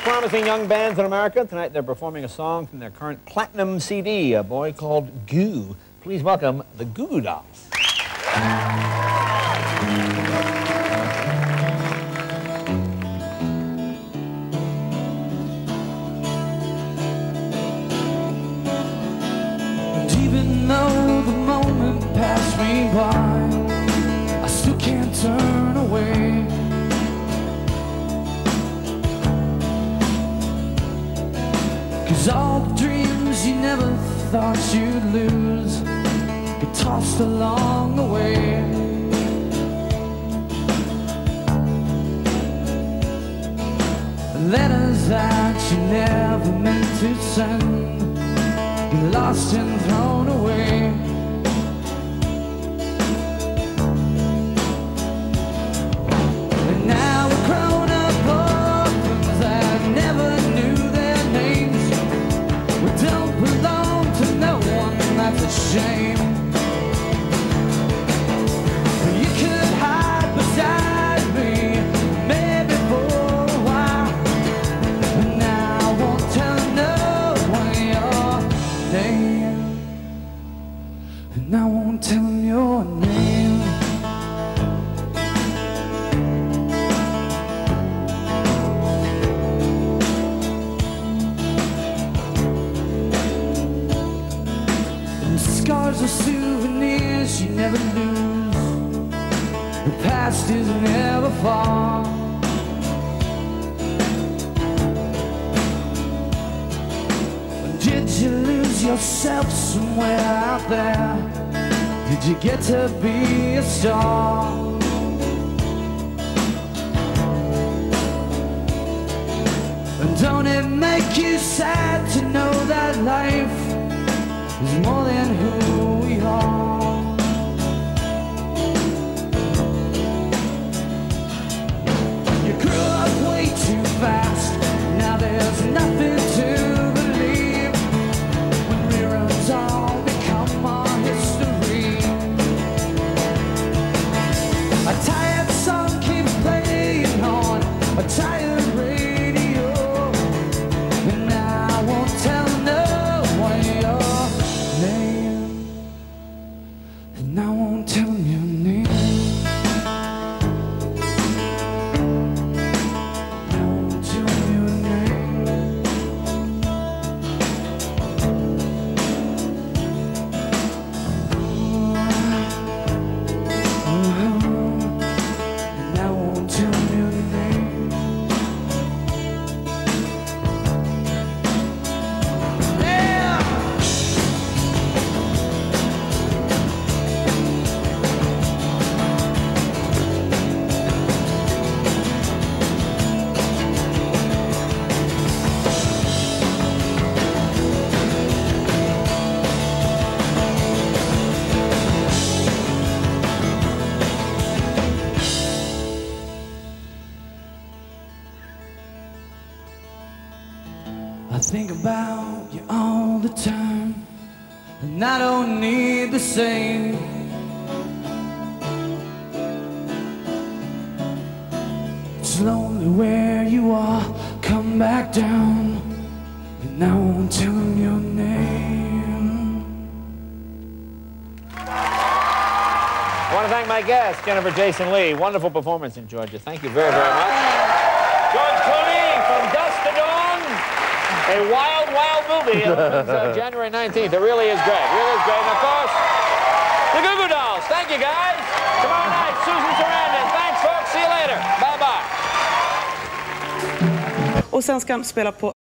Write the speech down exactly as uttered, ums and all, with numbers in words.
promising young bands in America. Tonight they're performing a song from their current platinum C D, A Boy Called Goo. Please welcome the Goo Goo Dolls. Even though the moment passed me by, I still can't turn away. Cause all the dreams you never thought you'd lose get tossed along the way. Letters that you never meant to send, you're lost and thrown away. And now we're grown up orphans that never knew their names. We don't belong to no one, that's a shame. But you could hide beside me, maybe for a while. But now I won't tell no one your name. And I won't tell them your name. And scars are souvenirs you never lose. The past is never far. Did you lose yourself somewhere out there? Did you get to be a star? And don't it make you sad to know that life is more than who we are? You grew up way too fast, now there's nothing to all become our history. A tired song keeps playing on a tired radio. And now I won't tell no one your name. And I won't tell them your name. I won't tell them your name. I think about you all the time, and I don't need the same. It's lonely where you are, come back down, and I won't tell them your name. I want to thank my guest, Jennifer Jason Leigh. Wonderful performance in Georgia. Thank you very, very much. George Clooney, From Dusk to Dawn. A wild, wild movie. It opens uh, January nineteenth. It really is great. It really is great. And of course, the Goo Goo Dolls. Thank you, guys. Tomorrow night, Susan Sarandon. Thanks, folks. See you later. Bye-bye. Och sen ska han spela på